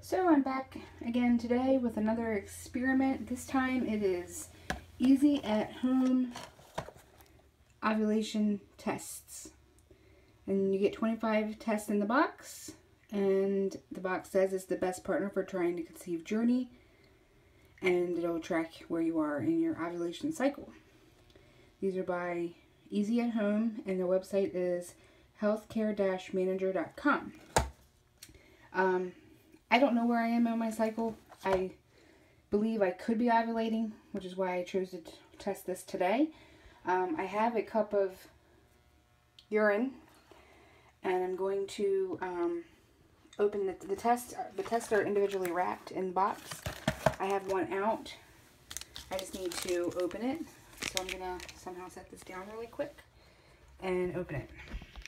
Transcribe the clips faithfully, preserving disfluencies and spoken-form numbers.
So I'm back again today with another experiment. This time it is easy at home ovulation tests. And you get twenty-five tests in the box. And the box says it's the best partner for trying to conceive journey. And it'll track where you are in your ovulation cycle. These are by Easy at Home, and their website is healthcare dash manager dot com. Um, I don't know where I am on my cycle. I believe I could be ovulating, which is why I chose to test this today. Um, I have a cup of urine, and I'm going to um, open the, the test. The tests are individually wrapped in the box. I have one out. I just need to open it. So I'm going to somehow set this down really quick and open it.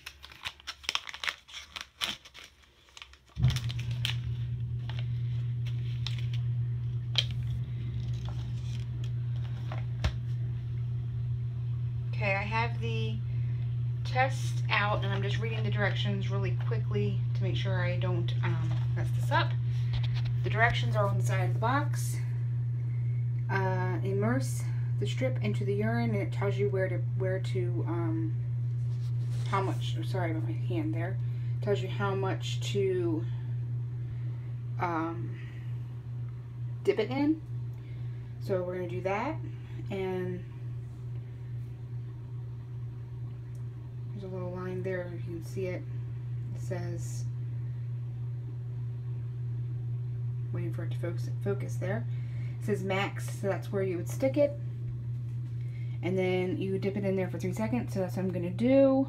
Okay, I have the test out, and I'm just reading the directions really quickly to make sure I don't um, mess this up. The directions are on the side of the box. Uh, immerse the strip into the urine, and it tells you where to where to um, how much. Oh, sorry about my hand there. It tells you how much to um, dip it in. So we're gonna do that, and there's a little line there, if you can see it. It says, waiting for it to focus, focus there. It says max, so that's where you would stick it. And then you dip it in there for three seconds, so that's what I'm gonna do.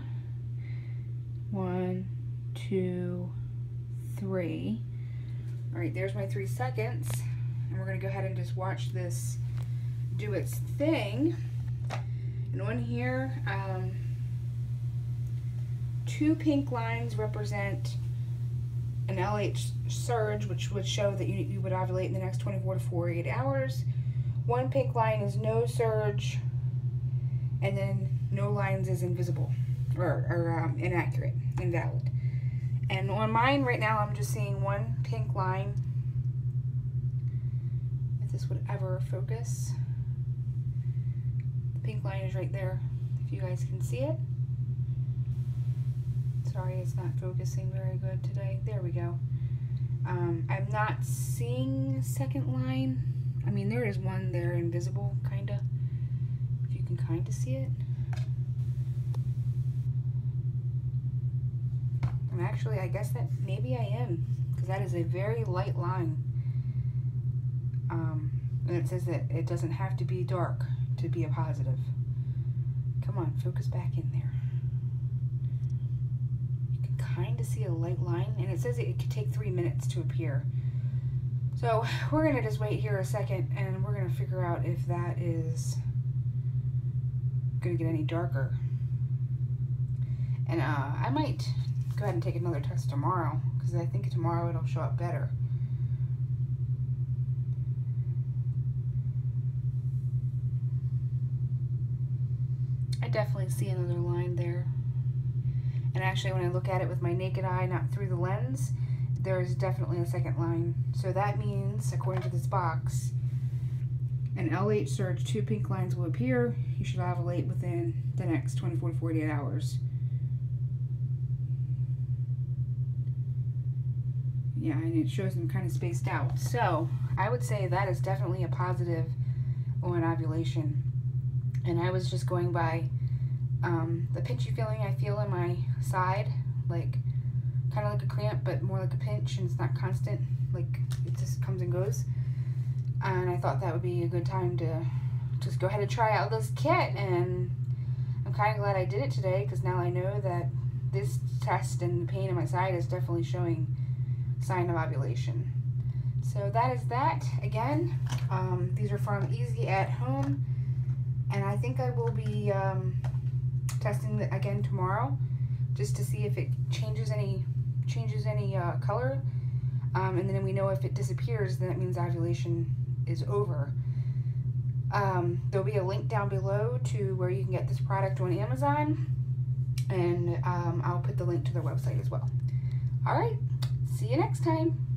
One, two, three. All right, there's my three seconds. And we're gonna go ahead and just watch this do its thing. And on here, um, two pink lines represent an L H surge, which would show that you, you would ovulate in the next twenty-four to forty-eight hours. One pink line is no surge, and then no lines is invisible, or, or um, inaccurate, invalid. And on mine right now, I'm just seeing one pink line. If this would ever focus. The pink line is right there, if you guys can see it. Sorry, it's not focusing very good today. There we go. Um, I'm not seeing a second line. I mean, there is one there, invisible, kind of. If you can kind of see it. And actually, I guess that maybe I am, because that is a very light line. Um, and it says that it doesn't have to be dark to be a positive. Come on, focus back in there. Kind of see a light line, and it says it could take three minutes to appear. So we're gonna just wait here a second, and we're gonna figure out if that is gonna get any darker. And uh, I might go ahead and take another test tomorrow, because I think tomorrow it'll show up better. I definitely see another line there. And actually, when I look at it with my naked eye, not through the lens, there's definitely a second line. So that means, according to this box, an L H surge, two pink lines will appear. You should ovulate within the next twenty-four to forty-eight hours. Yeah, and it shows them kind of spaced out. So I would say that is definitely a positive on ovulation. And I was just going by Um, the pinchy feeling I feel in my side, like kind of like a cramp, but more like a pinch, and it's not constant, like it just comes and goes. And I thought that would be a good time to just go ahead and try out this kit, and I'm kind of glad I did it today, because now I know that this test and the pain in my side is definitely showing sign of ovulation. So that is that. Again, um, these are from Easy at Home, and I think I will be um, testing it again tomorrow, just to see if it changes any changes any uh, color, um, and then we know if it disappears, then that means ovulation is over. Um, there'll be a link down below to where you can get this product on Amazon, and um, I'll put the link to their website as well. All right, see you next time.